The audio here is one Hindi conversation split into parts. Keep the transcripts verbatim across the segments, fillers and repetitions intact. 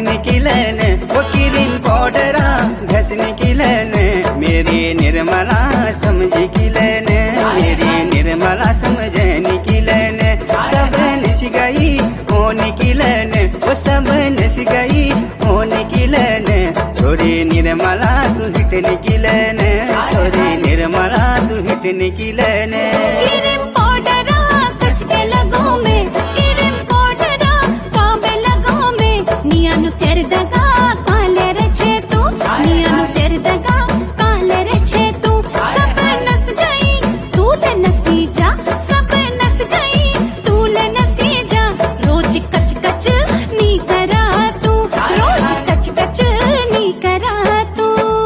घसने की लेन, वो क्रीम पाउडरा घसने की लेन, मेरी निर्मला समझ की लेन, मेरी निर्मला समझने की लेन, सब नस गई होने की लेन, वो सब नस गई होने की लेन, छोरी निर्मला तू हिटने की लेन, छोरी निर्मला तू हिटने की लेन। क्रीम पाउडरा कसके लगो में, क्रीम पाउडरा काबे लगो में, नियानु तेरे दगा काले रचे तू, नियानु तेरे दगा काले रचे तू, सब नस गई तू ले नसी जा, सब नस गई तू ले नसी जा, रोज कच कच नी करा तू, रोज कच कच नी करा तू।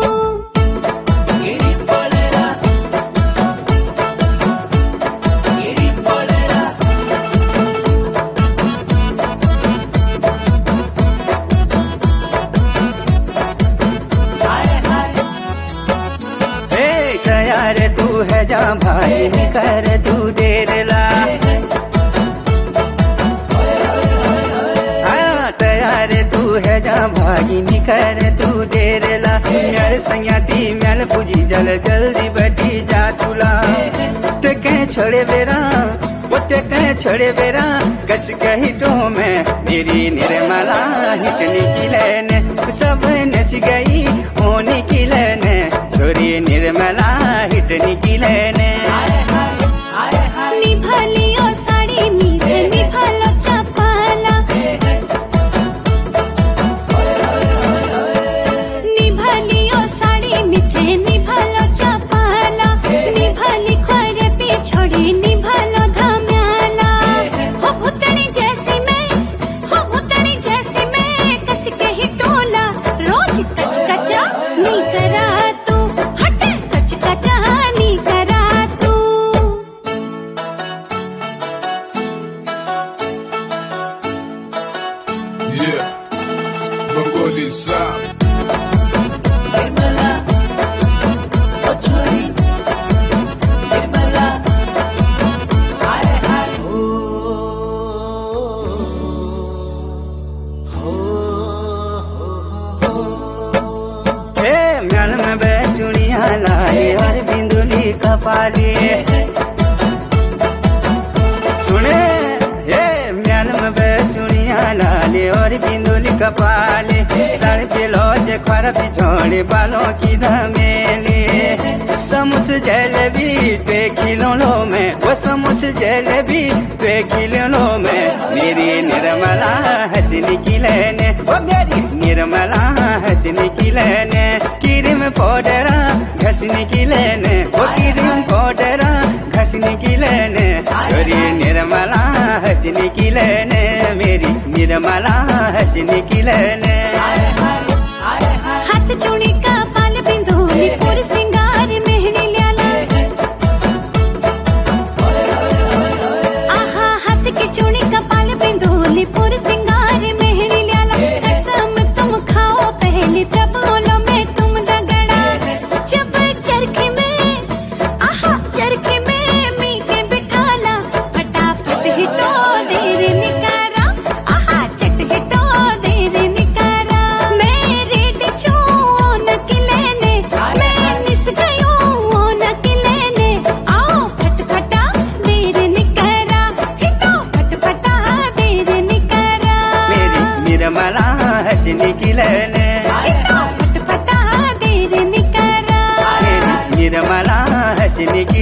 तैयार तू है जा भाई कर तू देर ला, हाँ तैयार तू है जा भाई कर तू देर ला, मेरे संगती मेल पूजी जल जल्दी बैठी जा तुला, ते कह छोड़े बेरा वो ते कह छोड़े बेरा कस कही तो मैं मेरी निर्मला हिटने की लेन, सब नच गई होने की लेन, छोरी निर्मला हिटने की लेन। निभालियो साड़ी मीठे निभालो चपला, निभालियो साड़ी मीठे निभालो चपला, निभाली खोरे पे छोड़ी निभालो धम्याला, हो भूतनी जैसी मैं, हो भूतनी जैसी मैं कस के ही टोला, रोज कच कचा नी करा तू, हटे कच कचा नी करा तू। Yeah, Mongoli Sam. निर्मला ओ छोरी निर्मला हाय हाय हो हो हो। हे म्याल में बैचुनिया लाए और बिंदुली कपाली, सुने हे म्याल में बैचुनिया लाले और बिंदुली कपाली, सर पे लौज खर पिछोड़े बालों की धमेली, समोस जलेबी पे खिलौनों में, वो समोस जलेबी पे खिलौनों में, मेरी निर्मला हंसने की लेने, वो मेरी निर्मला हंसने की लेने, क्रीम पाउडरा घसने की लेने, वो क्रीम पाउडरा घसने की लेने, छोरी निर्मला हंसने की लेने, मेरी निर्मला हंसने की लेने। हाथ चूड़ी का पाल बिंदुली पूरी सिंगार मेहंदी ल्याला, आहा हाथ की चूड़ी का पाल बिंदुली पूरी सिंगार मेहंदी ल्याला, कसम तुम खाओ पहले तब बोलो मैं तुम दगड़ा, जब चरखे में आहा चरखे में मीठे बिठाला, फटाफट ही तो देर निकारा, आहा चट ही तो देर निकारा, मेरे डिचू न किलेने, मैं निस गयूं न किलेने, आओ फटफटा देर निकारा, हितो फटफटा देर निकारा, मेरी निर्मला हंसने की लेने, हितो फटफटा देर निकारा, मेरी निर्मला हंसने की